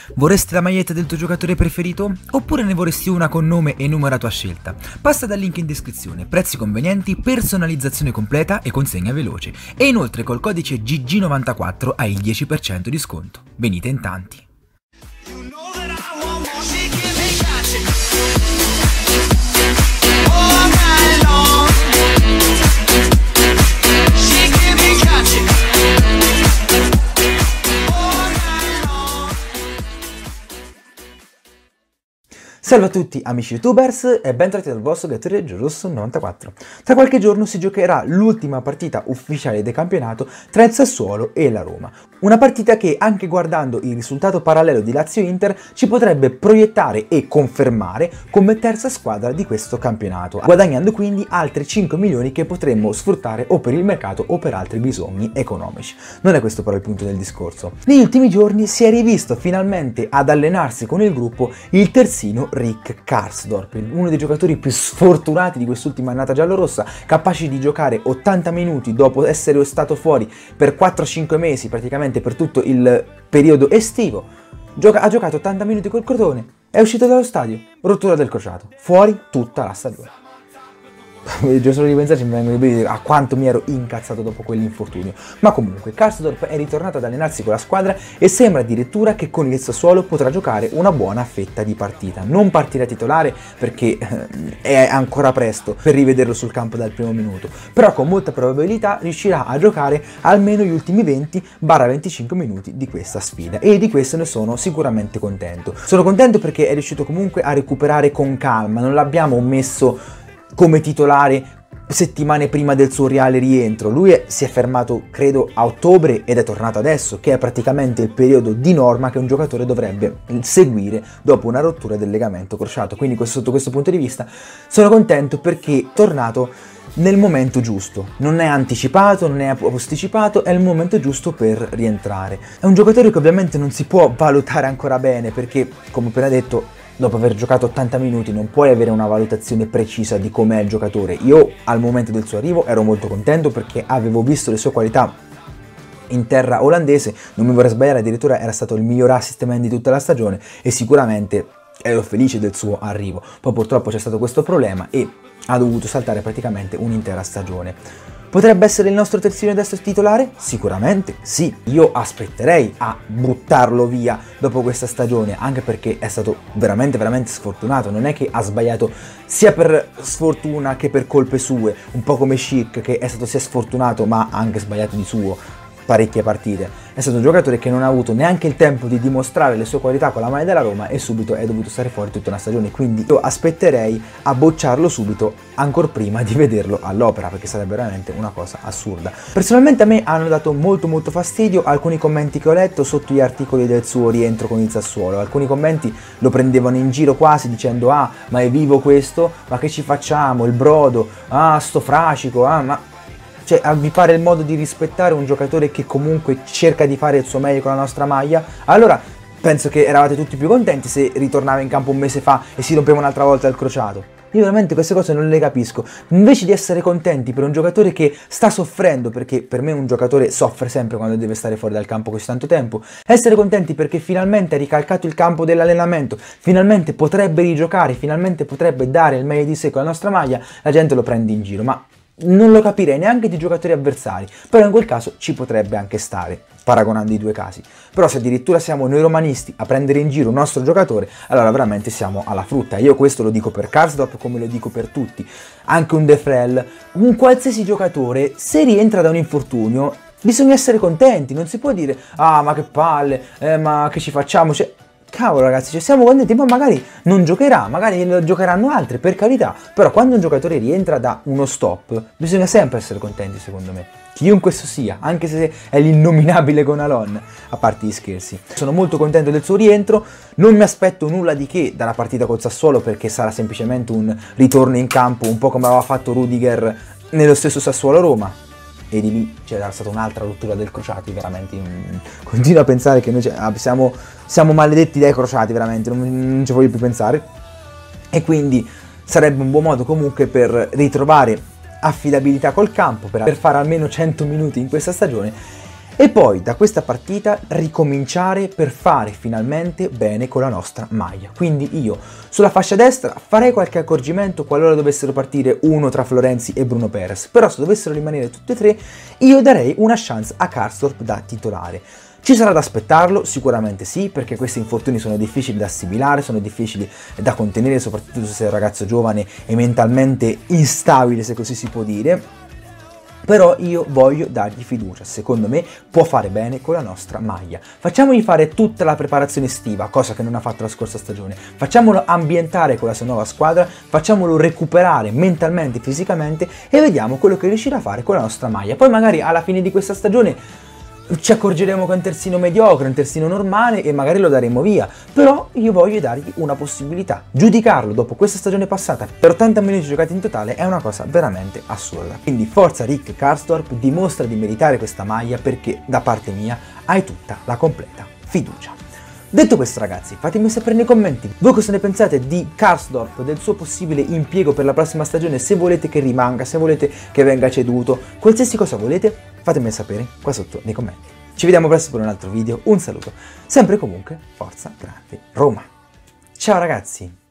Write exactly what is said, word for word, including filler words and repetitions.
Vorresti la maglietta del tuo giocatore preferito? Oppure ne vorresti una con nome e numero a tua scelta? Passa dal link in descrizione, prezzi convenienti, personalizzazione completa e consegna veloce. E inoltre col codice G G novantaquattro hai il dieci per cento di sconto. Venite in tanti! Salve a tutti amici youtubers e bentrovati dal vostro Gattore Giallorosso novantaquattro. Tra qualche giorno si giocherà l'ultima partita ufficiale del campionato tra il Sassuolo e la Roma. Una partita che, anche guardando il risultato parallelo di Lazio-Inter, ci potrebbe proiettare e confermare come terza squadra di questo campionato, guadagnando quindi altri cinque milioni che potremmo sfruttare o per il mercato o per altri bisogni economici. Non è questo però il punto del discorso. Negli ultimi giorni si è rivisto finalmente ad allenarsi con il gruppo il terzino Rick Karsdorp, uno dei giocatori più sfortunati di quest'ultima annata giallorossa, capace di giocare ottanta minuti dopo essere stato fuori per quattro cinque mesi, praticamente per tutto il periodo estivo. Gioca ha giocato ottanta minuti col Crotone, è uscito dallo stadio, rottura del crociato, fuori tutta la stagione. Solo di pensarci mi vengono i brividi a quanto mi ero incazzato dopo quell'infortunio. Ma comunque Karsdorp è ritornato ad allenarsi con la squadra e sembra addirittura che con il Sassuolo potrà giocare una buona fetta di partita. Non partirà titolare perché è ancora presto per rivederlo sul campo dal primo minuto, però con molta probabilità riuscirà a giocare almeno gli ultimi venti venticinque minuti di questa sfida, e di questo ne sono sicuramente contento. Sono contento perché è riuscito comunque a recuperare con calma, non l'abbiamo messo come titolare settimane prima del suo reale rientro. Lui è, si è fermato credo a ottobre ed è tornato adesso, che è praticamente il periodo di norma che un giocatore dovrebbe seguire dopo una rottura del legamento crociato. Quindi questo, sotto questo punto di vista sono contento perché è tornato nel momento giusto, non è anticipato, non è posticipato, è il momento giusto per rientrare. È un giocatore che ovviamente non si può valutare ancora bene perché, come ho appena detto, dopo aver giocato ottanta minuti non puoi avere una valutazione precisa di com'è il giocatore. Io al momento del suo arrivo ero molto contento perché avevo visto le sue qualità in terra olandese, non mi vorrei sbagliare, addirittura era stato il miglior assist man di tutta la stagione e sicuramente ero felice del suo arrivo. Poi purtroppo c'è stato questo problema e ha dovuto saltare praticamente un'intera stagione. Potrebbe essere il nostro terzino destro titolare? Sicuramente sì. Io aspetterei a buttarlo via dopo questa stagione, anche perché è stato veramente veramente sfortunato. Non è che ha sbagliato sia per sfortuna che per colpe sue, un po' come Schick, che è stato sia sfortunato ma ha anche sbagliato di suo parecchie partite. È stato un giocatore che non ha avuto neanche il tempo di dimostrare le sue qualità con la maglia della Roma e subito è dovuto stare fuori tutta una stagione, quindi io aspetterei a bocciarlo subito, ancor prima di vederlo all'opera, perché sarebbe veramente una cosa assurda. Personalmente a me hanno dato molto molto fastidio alcuni commenti che ho letto sotto gli articoli del suo rientro con il Sassuolo. Alcuni commenti lo prendevano in giro quasi dicendo: ah, ma è vivo questo? Ma che ci facciamo? Il brodo? Ah, sto fracico? Ah, ma... Cioè, vi pare il modo di rispettare un giocatore che comunque cerca di fare il suo meglio con la nostra maglia? Allora penso che eravate tutti più contenti se ritornava in campo un mese fa e si rompeva un'altra volta il crociato. Io veramente queste cose non le capisco. Invece di essere contenti per un giocatore che sta soffrendo, perché per me un giocatore soffre sempre quando deve stare fuori dal campo così tanto tempo, essere contenti perché finalmente ha ricalcato il campo dell'allenamento, finalmente potrebbe rigiocare, finalmente potrebbe dare il meglio di sé con la nostra maglia, la gente lo prende in giro. Ma non lo capirei neanche di giocatori avversari, però in quel caso ci potrebbe anche stare, paragonando i due casi. Però se addirittura siamo noi romanisti a prendere in giro un nostro giocatore, allora veramente siamo alla frutta. Io questo lo dico per Karsdorp come lo dico per tutti, anche un De Vrij, un qualsiasi giocatore, se rientra da un infortunio bisogna essere contenti, non si può dire: ah, ma che palle, eh, ma che ci facciamo, cioè... Cavolo ragazzi, cioè siamo contenti, ma magari non giocherà, magari lo giocheranno altri, per carità, però quando un giocatore rientra da uno stop bisogna sempre essere contenti, secondo me, chiunque esso sia, anche se è l'innominabile Gonalon, a parte gli scherzi. Sono molto contento del suo rientro, non mi aspetto nulla di che dalla partita col Sassuolo perché sarà semplicemente un ritorno in campo un po' come aveva fatto Rudiger nello stesso Sassuolo-Roma. E di lì c'era stata un'altra rottura del crociato, veramente mm, continuo a pensare che noi siamo, siamo maledetti dai crociati, veramente, non, non ci voglio più pensare. E quindi sarebbe un buon modo comunque per ritrovare affidabilità col campo, per, per fare almeno cento minuti in questa stagione e poi da questa partita ricominciare per fare finalmente bene con la nostra maglia. Quindi io sulla fascia destra farei qualche accorgimento qualora dovessero partire uno tra Florenzi e Bruno Perez, però se dovessero rimanere tutti e tre io darei una chance a Karsdorp da titolare. Ci sarà da aspettarlo? Sicuramente sì, perché questi infortuni sono difficili da assimilare, sono difficili da contenere, soprattutto se sei un ragazzo giovane e mentalmente instabile, se così si può dire. Però io voglio dargli fiducia, secondo me può fare bene con la nostra maglia. Facciamogli fare tutta la preparazione estiva, cosa che non ha fatto la scorsa stagione. Facciamolo ambientare con la sua nuova squadra, facciamolo recuperare mentalmente, fisicamente e vediamo quello che riuscirà a fare con la nostra maglia. Poi magari alla fine di questa stagione ci accorgeremo che è un terzino mediocre, un terzino normale e magari lo daremo via, però io voglio dargli una possibilità. Giudicarlo dopo questa stagione passata per ottanta minuti giocati in totale è una cosa veramente assurda. Quindi forza Rick Karsdorp, dimostra di meritare questa maglia perché da parte mia hai tutta la completa fiducia. Detto questo ragazzi, fatemi sapere nei commenti voi cosa ne pensate di Karsdorp, del suo possibile impiego per la prossima stagione, se volete che rimanga, se volete che venga ceduto, qualsiasi cosa volete, fatemelo sapere qua sotto nei commenti. Ci vediamo presto per un altro video, un saluto, sempre e comunque, forza grande Roma! Ciao ragazzi!